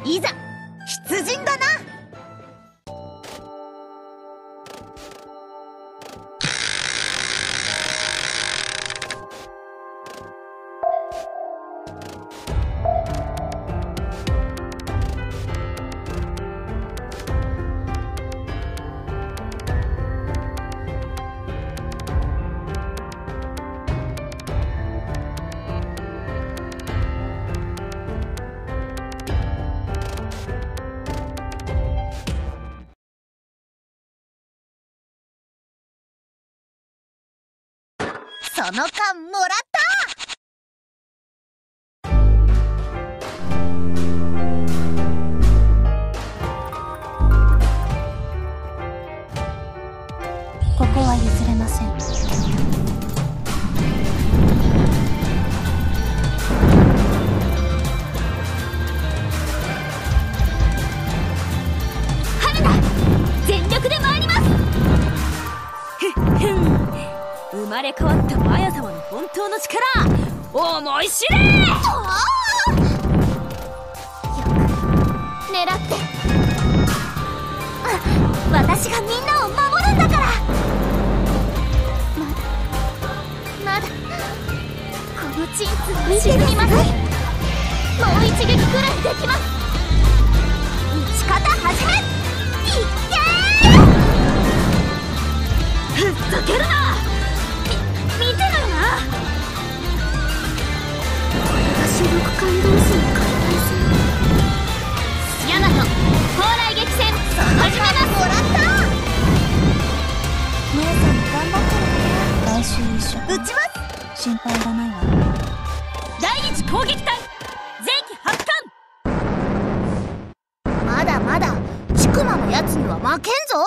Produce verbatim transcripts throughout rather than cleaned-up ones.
いざ出陣だな。その間もらった。 ここは譲れません。 春だ、全力で参ります。ふっふん、生まれ変わったマヤ様の本当の力、思い知れ。よく狙って。私がみんなを守るんだから。まだまだこの鎮痛は沈みません。もう一撃くらいできます。打ち方始め。いっけー。ふざけるな。見てるな。これが主力感動数の解体戦。ヤマト蓬莱激戦始めます。 もらった。 姉さんも頑張ってるね。来週一緒。 撃ちます。 心配いらないわ。 第一攻撃隊前期発艦。 まだまだちくまのやつには負けんぞ。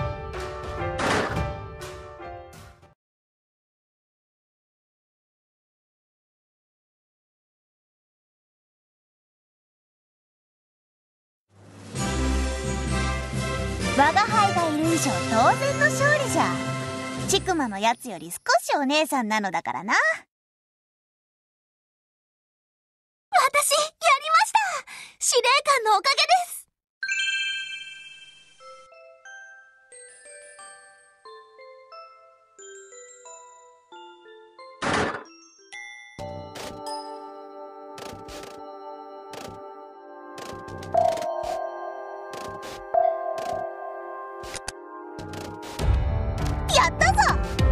我が輩がいる以上当然の勝利じゃ。ちくまのやつより少しお姉さんなのだからな。 私、やりました。司令官のおかげです。 やったぞ。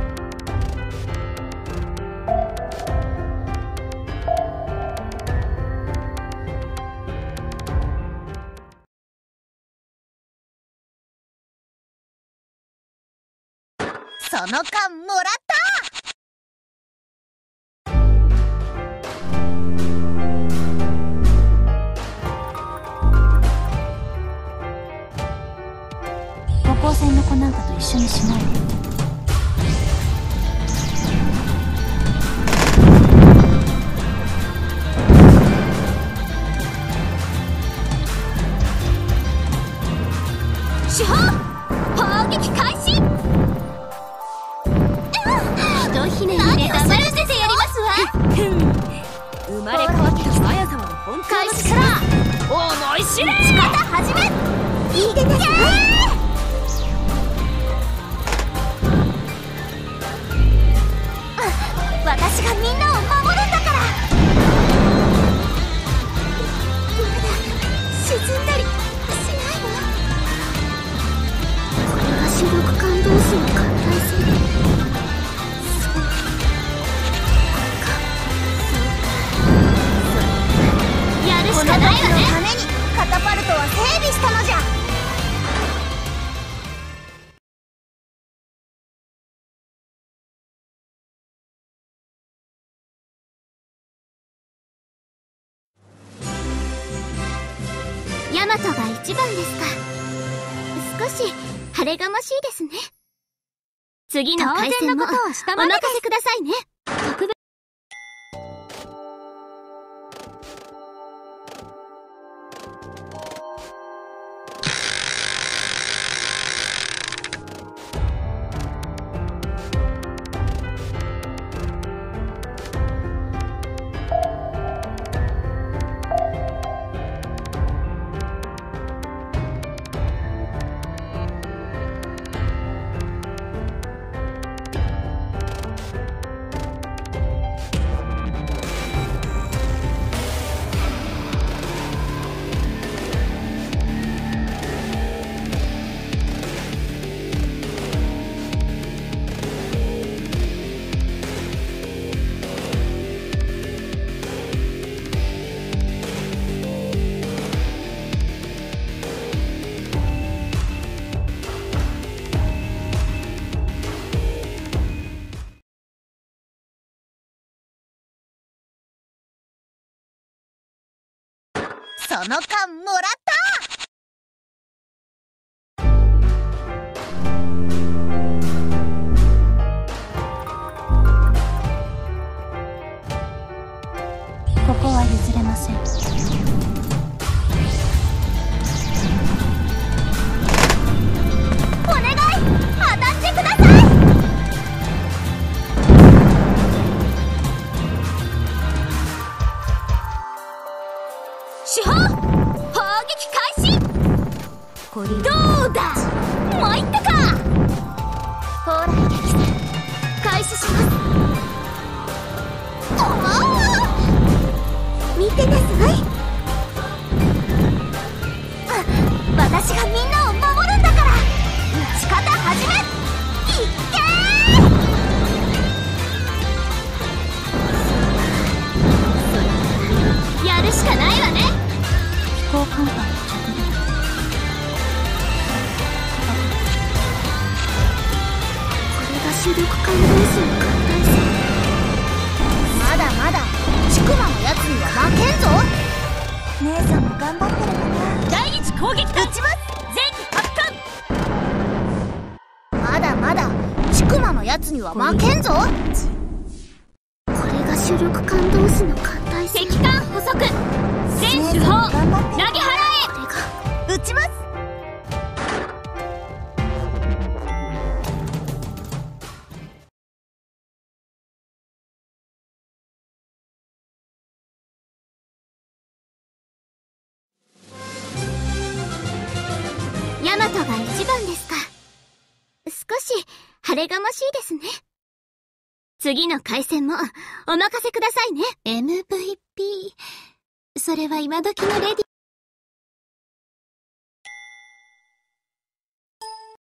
その間もらった。 高校生の子なんかと一緒にしないで。 主砲砲撃開始。ひとひねりで黙らせてやりますわ。生まれ変わったマヤ様の本当の力、思い知れ。打ち方始め。いいでね。私がみんなを守るんだから。まだ沈んだりしないわ。これが主力艦同士の艦隊戦。そうかそうか、やるしかないわね。 この時のためにカタパルトは整備したのじゃ。 ヤマトが一番ですか。少し晴れがましいですね。次の対戦もお任せくださいね。特別その勘もらった。 ここは譲れません。 お願い、当たってください。主砲砲撃開始。どうだ、参ったか。砲雷撃戦開始します。おお、見てなさい。私がみんなを守るんだから。打ち方始め。いっけー。やるしかないわね。 飛行看板の直撃。 これが主力艦同士の艦隊戦。まだまだちくまのやつには負けんぞ。 姉さんも頑張ってるかな。 第一攻撃隊撃ちます。 前期発艦。まだまだちくまのやつには負けんぞ。これが主力艦同士の艦隊戦。敵艦捕捉。全主砲投げ払え。これが撃ちます。 ヤマトが一番ですか。少し晴れがましいですね。次の回戦もお任せくださいね。エムブイピー、それは今時のレディ